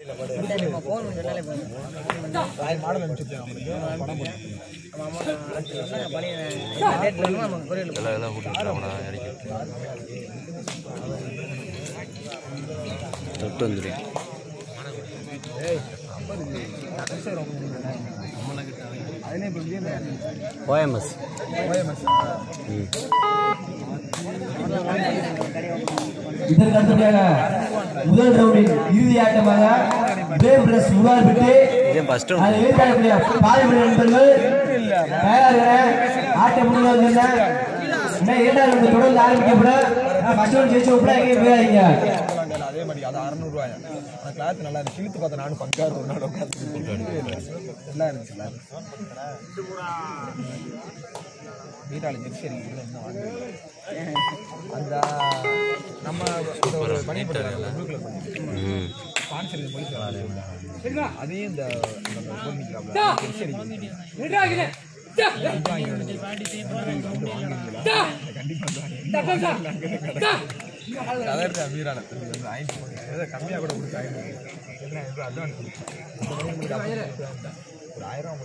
OMS இதற்கு அடுத்தபடியாக முதல் ரவுண்டின் இறுதி ஆட்டமாக பிரேம் பிரஸ் முகால்பட்டு பாலிமன்ற நண்பர்கள் தயாராக ஆட்டம் முடிவு இரண்டாவது ரவுண்டு தொடர்ந்து ஆரம்பிக்கப்படும். ஃபர்ஸ்ட் ரவுண்ட் ஜெயிச்சு விட்டா எங்கேயும் போயாதீங்க. அதே மாதிரி அது 600 அந்த கிளாத் நல்லா இருக்கு. இழுத்து பார்த்தா நானும் பங்காது ஒரு நாள் உட்காந்து நல்லா இருந்துச்சு. வீட்டாளு ஜெர்சி என்ன வாங்க அந்த நம்ம ஒரு பண்ணிவிட்டாங்க ஸ்பான்சர் போய் அதையும் இந்த வீரான கம்மியாக கூட கொடுத்து அட்வான்ஸ் ஒரு 1000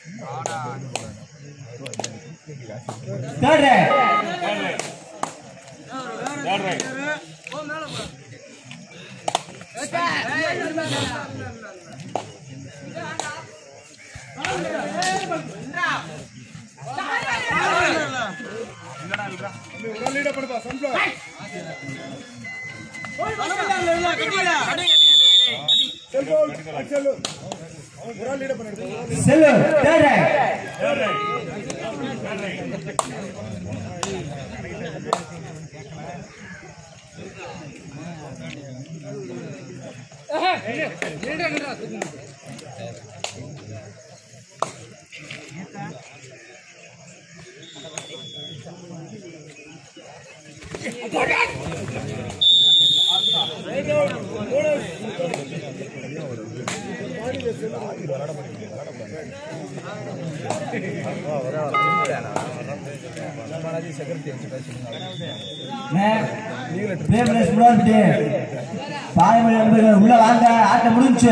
உள்ள வாங்க, ஆட்டம் முடிஞ்சு.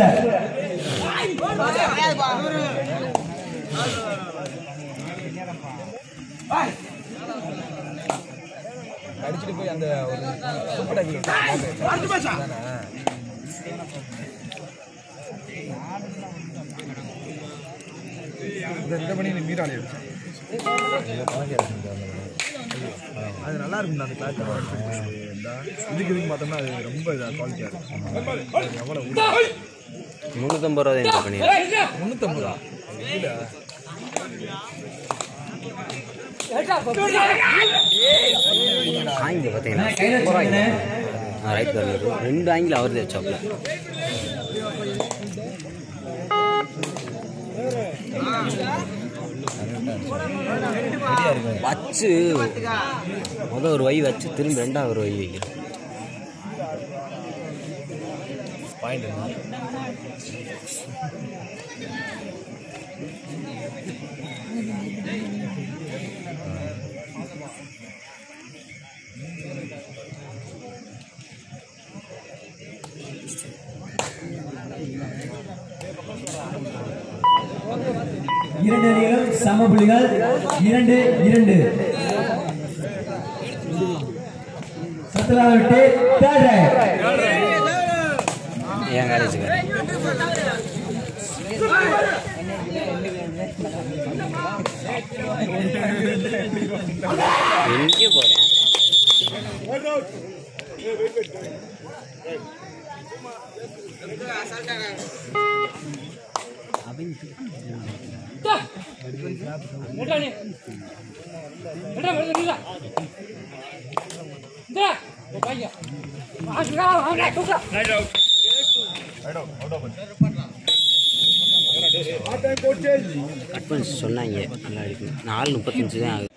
அடிச்சுட்டு போய் அந்த ஒரு சூப்பர் டாக்கில் இந்த பண்ணி மீறாளி அது நல்லா இருக்கும். அந்த கிளாத் இதுக்கு பார்த்தோம்னா அது ரொம்ப இதாக குவாலிட்டியாக இருக்கும். எவ்வளோ 350 ரூபா தான் பண்ணி 350 ரூபா ஆங்கில பார்த்தீங்கன்னா ரைட் கார்னர் 2 ஆங்கில அவர் வச்சாப்ல வச்சு ஒரு வை வச்சு திரும்ப 2வது ஒரு வை வைக்கிறோம். இரண்டு அணிகளும் சம புள்ளிகள் 2-2. சத்ராவிட்டு என் காலேஜுக்கு எங்கே போறேன் கட் பண்ணி சொன்னாங்க நல்லா அடிக்கணும். 4:35 தான் ஆகுது.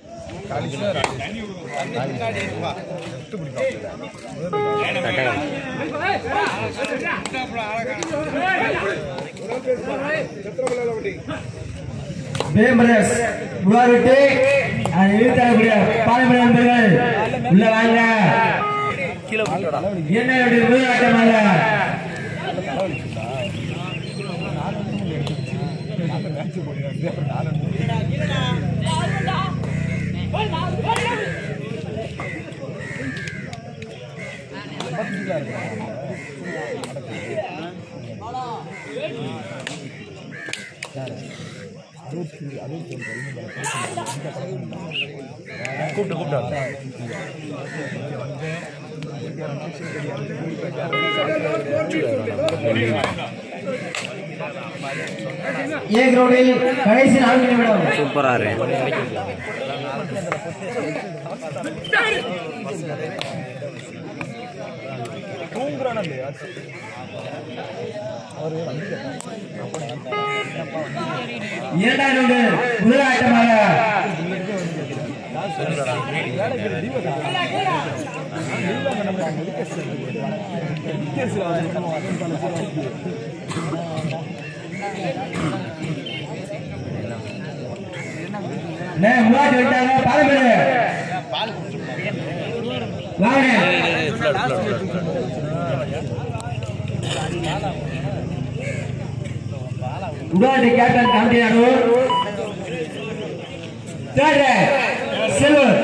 பாலிமன்ற நண்பர்கள் உள்ள வாங்க. என்ன முதல் ஆட்டமாக ஏ கிரவுண்டில் கடைசி 4 நிமிடம். சூப்பரா இரண்டாம் முதல் ஆட்டமாக முன்னாடி விட்டாங்க. பாலமேடு உடாடி கேப்டன் கமிட்டியானு செல்வர்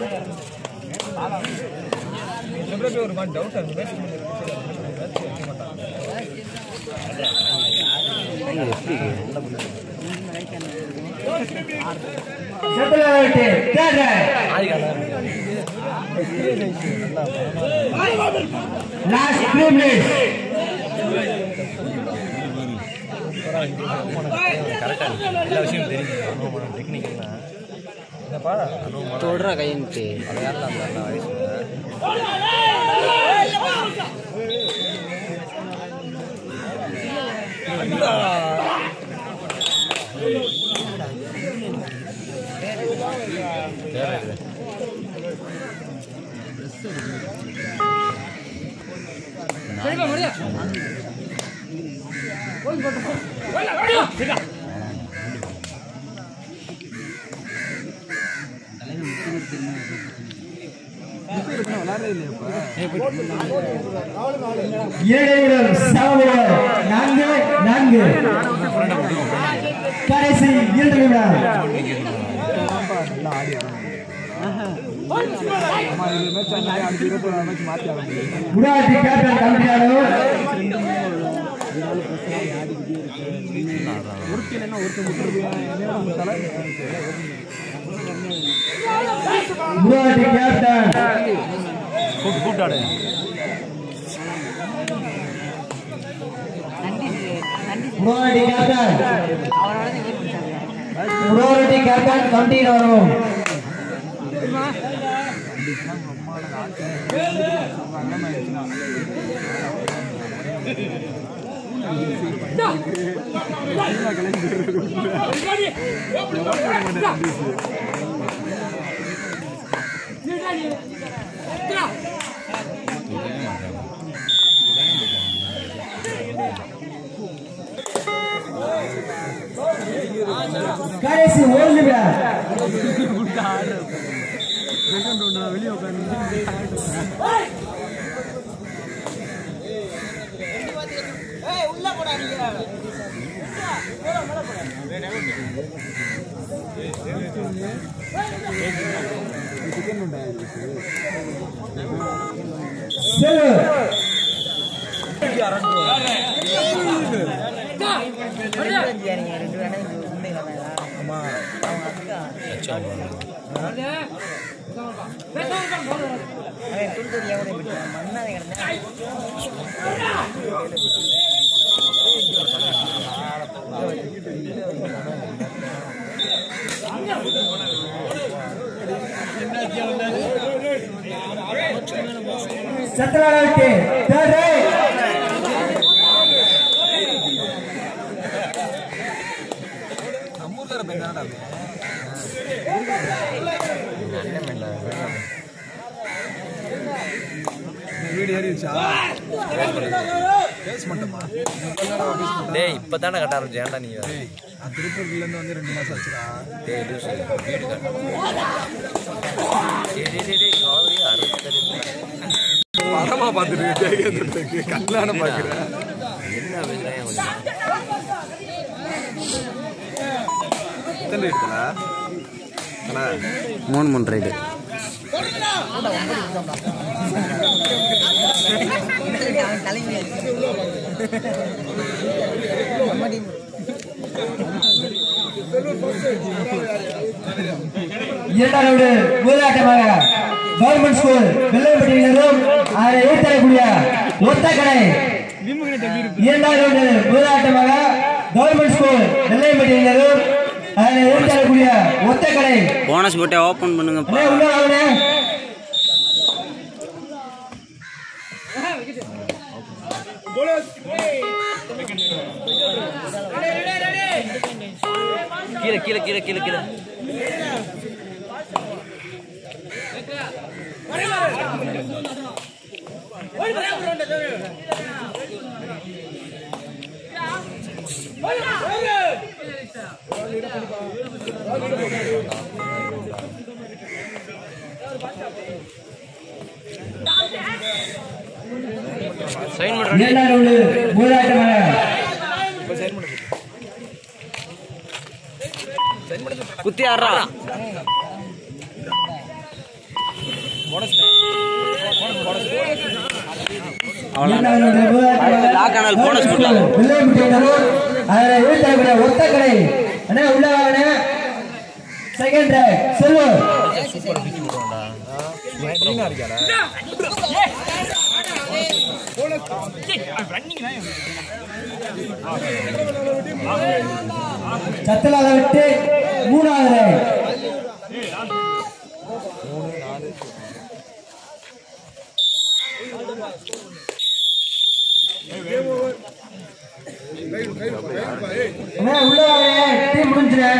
ஒரு மாதிரி டவுட் லாஸ்ட் 3 மினிட்ஸ். எல்லா விஷயம் தெரியும். டெக்னிக்கல்னா தொடுற கைன்ட்டு கடைசி 2 நிமிடம். முன்னாடி கேப்டன் கமிட்டியானு முன்னாடி கேப்டன் கூட்டாடு முன்னாடி கேப்டன் முன்னாடி கேப்டன் கமிட்டியில் வரும். கடைசி 1 நிமிடம். வெளியே சத்ராலோட்டி தேர்ட் ரைட் நம்மூர்ல பெண்ணாடா வீடியோ ஏறிச்சா பேஸ் மட்டுமா டேய் இப்பதானே கட்ட ஆரம்பிச்சேன்டா நீ திருப்பூர்ல இருந்து வந்து 2 மாசம் ஆச்சுடா டேய் லூஸ் வீடு கட்ட டேய் காலையில அறுத்தது படமா பாத்துட்டு கல்யாணம் பாக்குறேன் என்ன பேசுறேன் எத்தனை இருக்குல்ல 3 ரைடு இரண்டாவது முதலாட்டமாக கவர்மெண்ட் ஸ்கூல் வெள்ளைப்பட்டியினரும் அதை எதிர்த்தரக்கூடிய ஒத்தக்கடை. இரண்டாவது முதலாட்டமாக கவர்மெண்ட் ஸ்கூல் வெள்ளைப்பட்டியினரும் அதை எதிர்த்தரக்கூடிய ஒத்தக்கடை. போனஸ் போட்டு ஓபன் பண்ணுங்க. கீழே கீழே கீழே கீழே கீழே இரண்டாவது முதலாட்டமாக குத்தி ஆடுறா. ஒத்தக்கடை உள்ள செகண்ட் செல்வ சத்தலாத விட்டு 3வது உள்ள